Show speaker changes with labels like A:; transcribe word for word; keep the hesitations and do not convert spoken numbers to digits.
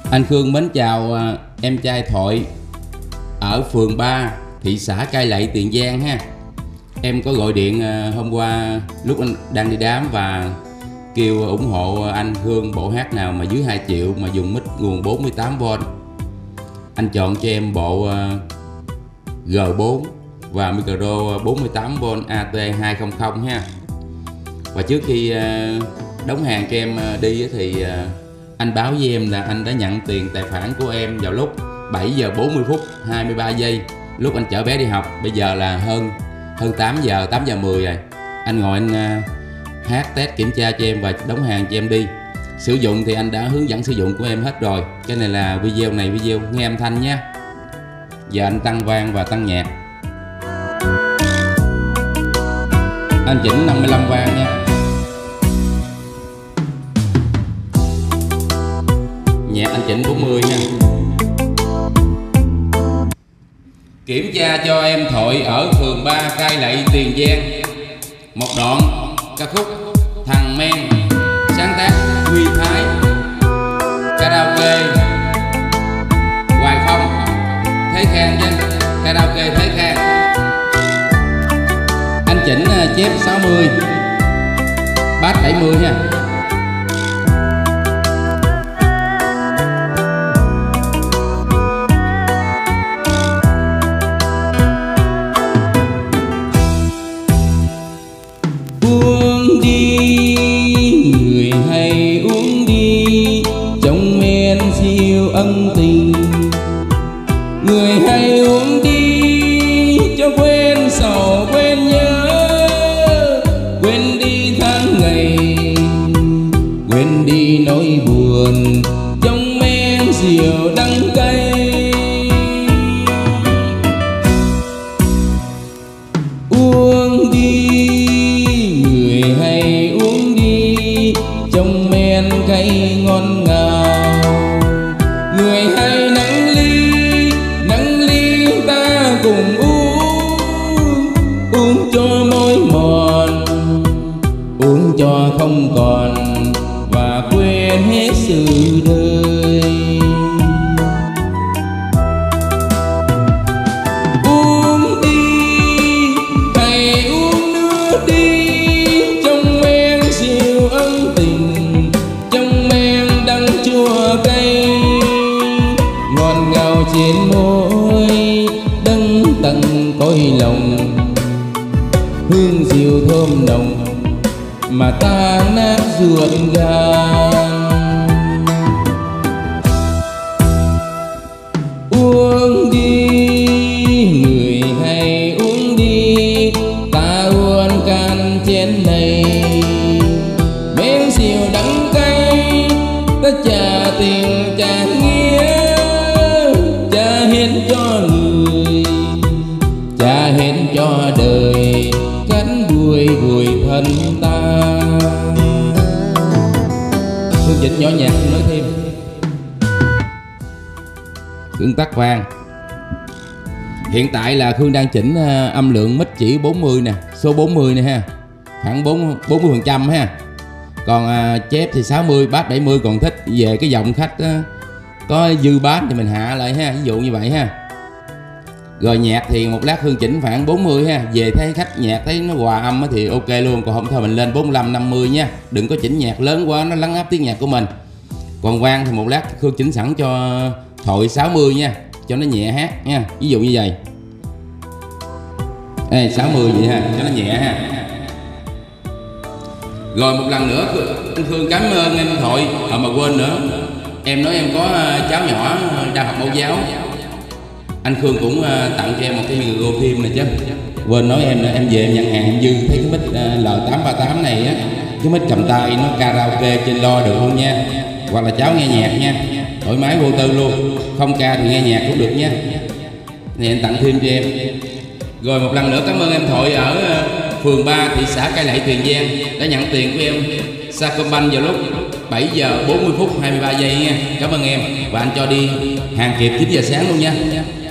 A: Anh Khương mến chào em trai Thoại ở phường ba, thị xã Cai Lậy, Tiền Giang ha. Em có gọi điện hôm qua lúc anh đang đi đám và kêu ủng hộ anh Khương bộ hát nào mà dưới hai triệu mà dùng mic nguồn bốn mươi tám vôn. Anh chọn cho em bộ G bốn và micro bốn mươi tám vôn A T hai trăm ha. Và trước khi đóng hàng cho em đi thì anh báo với em là anh đã nhận tiền tài khoản của em vào lúc bảy giờ bốn mươi phút hai mươi ba giây lúc anh chở bé đi học. Bây giờ là hơn hơn tám giờ, tám giờ mười rồi. Anh ngồi anh uh, hát test kiểm tra cho em và đóng hàng cho em đi. Sử dụng thì anh đã hướng dẫn sử dụng của em hết rồi. Cái này là video này video nghe âm thanh nhé. Giờ anh tăng vang và tăng nhạc. Anh chỉnh năm mươi lăm vang nha. Nhạc anh chỉnh bốn mươi nha. Kiểm tra cho em Thoại ở phường ba, Cai Lậy, Tiền Giang. Một đoạn ca khúc Thằng Men, sáng tác Huy Thái, karaoke Hoài Phong, Thế Khang nha, karaoke Thế Khang. Anh chỉnh chép sáu mươi, bass bảy mươi nha. Uống đi người hay uống đi, trong men siêu ân tình. Người hay uống đi cho quên sầu quên nhớ, quên đi tháng ngày, quên đi nỗi buồn, trong men rượu đắng cay. Uống đi người hay uống đi, trong men cay ngon ngào. Người hay nắng ly, nắng ly ta cùng uống, uống cho môi mòn, uống cho không còn và quên hết sự đời. Uống đi hay uống nữa đi, trong men siêu ân tình, trong men đắng chua cay, ngọt ngào trên môi, đắng tận cõi lòng, hương rượu thơm nồng mà ta nát ruột gan. Uống đi người hay uống đi, ta uống can chén này, men rượu đắng cay, ta trả tình trả nghĩa, trả hết cho người, trả hết cho đời, cắn đuôi vùi thân ta. Tôi chỉnh nhỏ nhạc nói thêm. Khương tắt vang. Hiện tại là Khương đang chỉnh uh, âm lượng mic chỉ bốn mươi nè, số bốn mươi nè ha, khoảng bốn mươi phần trăm ha. Còn uh, chép thì sáu mươi, bass bảy mươi. Còn thích về cái dòng khách uh, có dư bass thì mình hạ lại ha, ví dụ như vậy ha. Rồi nhạc thì một lát Khương chỉnh khoảng bốn mươi ha. Về thấy khách nhạc thấy nó hòa âm thì ok luôn. Còn không thôi mình lên bốn mươi lăm, năm mươi nha. Đừng có chỉnh nhạc lớn quá nó lấn áp tiếng nhạc của mình. Còn vang thì một lát Khương chỉnh sẵn cho Thoại sáu mươi nha, cho nó nhẹ hát nha. Ví dụ như vậy. Ê, sáu mươi vậy ha, cho nó nhẹ ha. Rồi một lần nữa anh Khương cảm ơn em Thoại. À mà quên nữa, em nói em có cháu nhỏ đang học mẫu giáo. Anh Khương cũng tặng cho em một cái micro phim này chứ. Quên nói em em về em nhận hàng em dư thấy cái mic L tám ba tám này á, cái mic cầm tay nó karaoke trên lo được luôn nha. Hoặc là cháu nghe nhạc nha, thoải mái vô tư luôn. Không ca thì nghe nhạc cũng được nha. Này anh tặng thêm cho em. Rồi một lần nữa cảm ơn em Thoại ở phường ba, thị xã Cai Lậy, Tiền Giang đã nhận tiền của em Sacombank vào lúc bảy giờ bốn mươi phút hai mươi ba giây nha. Cảm ơn em. Và anh cho đi hàng kịp chín giờ sáng luôn nha.